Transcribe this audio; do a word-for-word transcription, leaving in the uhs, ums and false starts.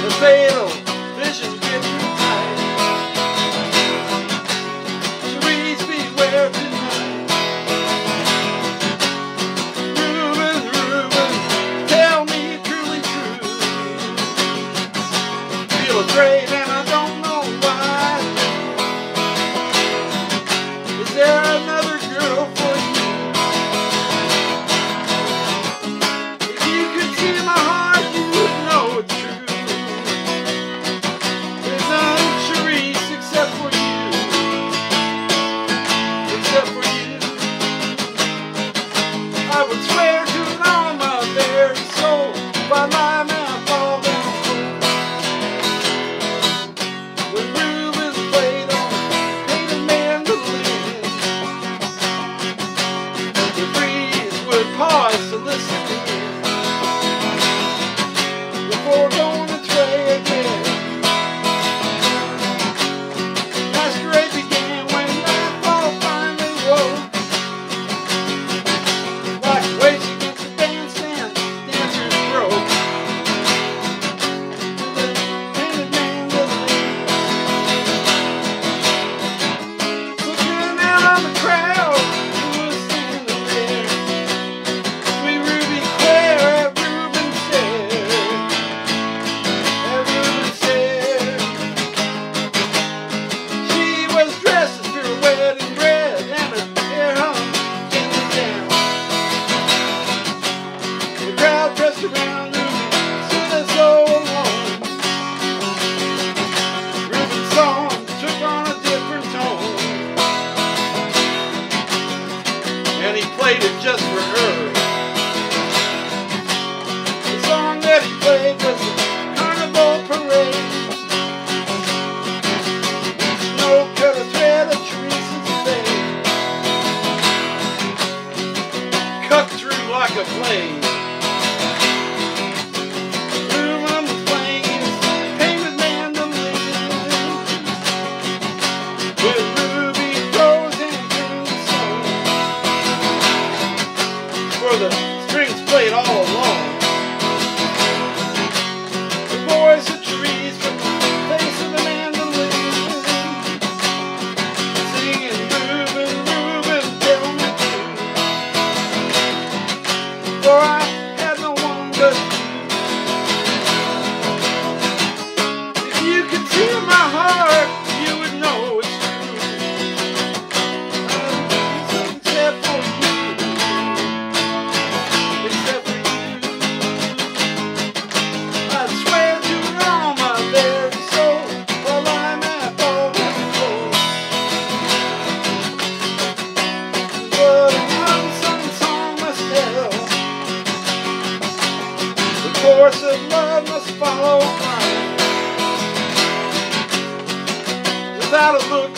The fatal vision gripped her tight. Cherise, beware tonight. Rubin, Rubin, tell me truly true. Feel afraid and I don't know why. Is there another girl for you? If you could see my heart, you would know it's true. There's none, Cherise, except for you. Except for you. I would swear to it on my very soul. If I lie, may I fall down cold. When Rubin played on painted mandolin, the breeze would pause to listen in before going its way again. Masquerade began when nightfall finally woke. Like waves against the bandstand, dancers broke. The painted mandolin. Looking out on the crowd who was standing there. Sweet Ruby Claire at Rubin's stare. At Rubin's stare. She was dressed as pirouette in red, and her hair hung gently down. The crowd pressed around Ruby, stood as though alone. Rubin's song took on a different tone, and he played it just for her. The song that he played was the carnival parade. Each note cut a thread of Cherise's fate, cut through like a blade. Rubin was playing his painted mandolin, with Ruby rose and through the song, for the strings played all along. The voice of Cherise from the face of the mandolin, singing Rubin, Rubin, tell me true. For I had no one but you. If you could feel my heart, you would know it's true. Except for you. Except for you. I'd swear to it on my very soul, while I'm at fall down cold. But an unsung song must tell. The course of love must follow mine. Without a look